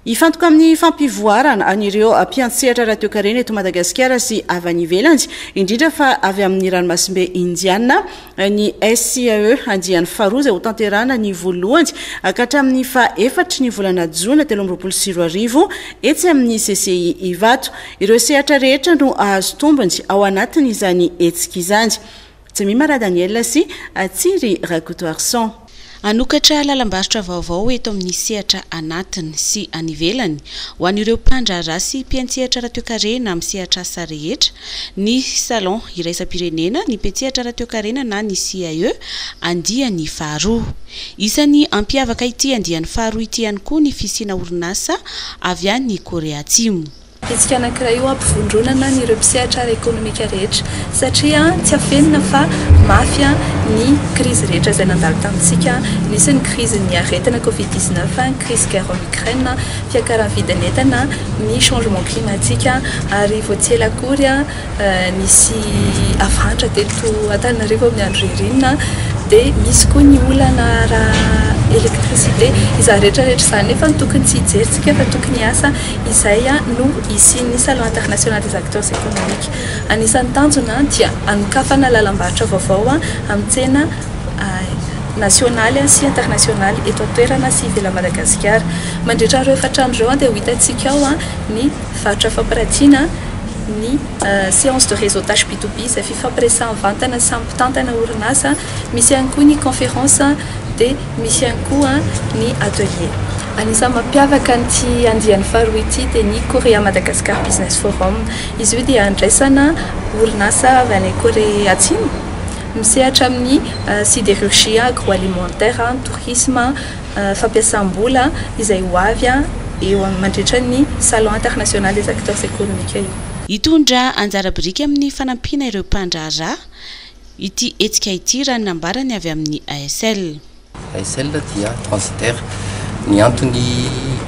Ifantoka amin'ny fampivoarana anireo mpiantsehatra radio-karena eto Madagasikara sy avy any ivelany, indrindra fa avy amin'ny ranomasimbe indiana, ny SCAE andiany faharoa izay ho tanterahana ny voalohany hatramin'ny faha-efatra ny volana Jona 2024 etsy amin'ny CCI Ivato. Ireo sehatra rehetra no ahazo tombony ao anatin'izany hetsika izany. Tsemimara Daniel sy Atsiri Rakoto Arson. Anokatra lalambarotra vaovao eto amin'ny sehatra anatiny sy anivelany ho an'ireo mpandraharaha sy mpiantsehatra radio-karena amin'ny sehatra asa rehetra, ny salon iraisam-pirenena, ny mpiantsehatra radio-karena na ny CAE andiany faharoa. Isan'ny ampiavaka ity andiany faharoa ity ihany koa ny fisiana orinasa avy any Korea Atsimo. Hetsika anankiray io ampivondronana nyireo mpisehatra ekonomika rehetra satria tsy afenina fa mafia ny krizy rehetra izay nandalo tamintsika, nisy ny krizin'ny aretina Covid-19, crise guerre en Ukraine, fiakaran'ny vidin'entana, ny changement climatique ary voatsela akory nisy avandra teto Antananarivo amin'ny andro ririnina dia misy koa ny olana électricité izay rehetrarehetra izany nefa tokony tsy hijeritsika fa tokony hiasa izay no isin'ny salon international des acteurs économiques. Anisan'ny tanjona dia anokafana lalambarotra vaovao amin'ny tsena nasionaly sy internasionaly eto an-toerana sy ivelany Madagasikara. Mandritra ireo efatrandro dia ho hitantsika ao ny varotra fampiratiana, ny séance de réseautage B2B izay fifampiresahavantana sy ampitantana orinasa, misy ihany koa ny conférence dia misy ihany koa ny atelier. Anisan'ny mampiavaka an'ity andiany faharoa ity dia ny Korea Madagascar Business Forum. Izy io dia andraisana orinasa avy any Korea Atsimo misehatra amin'ny sidérurgie, agroalimentaire, tourisme, fampiasam-bola izay ho avy eo mandritra ny salon international des acteurs économiques io. Hitondra anjara biriky amin'ny fanampiana ireo mpandraharaha ity hetsika ity raha ny nambarany avy amin'ny ASL. ASL dia transitaire. Ny antony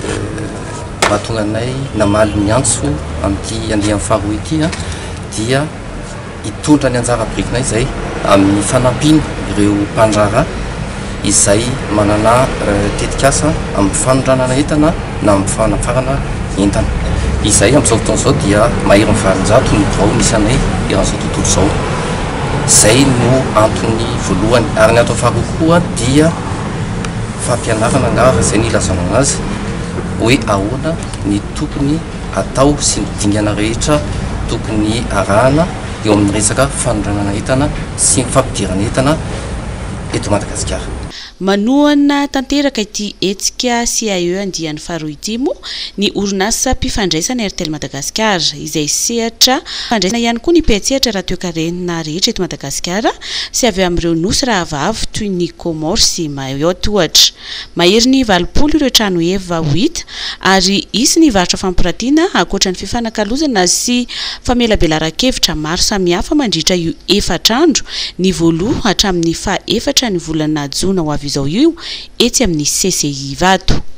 mahatonga anay namaly ny antso amin'ity andiany faharoa ity dia hitondra ny anjara birikina izay amin'ny fanampiana ireo mpandraharaha izay manana tetikasa amin'ny fanondranana entana na amin'ny fanafarana entana. Izay amin'izao fotoana izao dia mahery ny valonjato ny birao misy anay eran'izao tontolo izao. Izay no antony voalohany. Ary ny atao faharoa koa dia fampianarana angara izay ny ilazana anazy hoe ahoana ny tokony atao sy ny dingana rehetra tokony arahana eo amin'ny resaka fanondranana entana sy ny fampidirana entana eto Madagasikara. Manohana tanteraka ity hetsika CAE andiany faharoa ity moa ny orinasa mpifandraisana Airtel Madagasikara izay sehatra fandraisana ihany koa ny mpiantsehatra radio-karena rehetra eto Madagasikara sy avy amin'ireo nosy rahavavy toy ny Comores sy Mayotte ohatra. Mahery ny 80 ireo trano eva ho hita ary isy ny varotra fampiratiana ankoatra ny fifanakalozana sy famelabelaran-kevitra maro samihafa mandritra io efatrandro ny voaloha hatramin'ny faha-efatra ny volana Jona ho avy izao io etsy amin'ny CCI Ivato.